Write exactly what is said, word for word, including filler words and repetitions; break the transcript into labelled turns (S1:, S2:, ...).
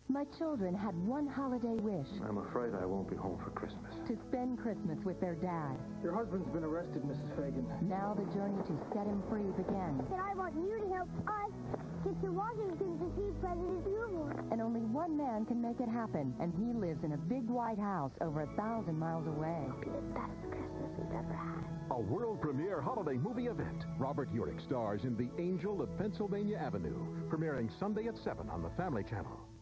S1: My children had one holiday wish.
S2: I'm afraid I won't be home for Christmas.
S1: To spend Christmas with their dad.
S3: Your husband's been arrested, Missus Feagan.
S1: Now the journey to set him free begins.
S4: And I want you to help us get to Washington to see President Hoover.
S1: And only one man can make it happen, and he lives in a big white house over a thousand miles away.
S4: It'll be the best Christmas we've ever had.
S5: A world premiere holiday movie event. Robert Urich stars in The Angel of Pennsylvania Avenue, premiering Sunday at seven on the Family Channel.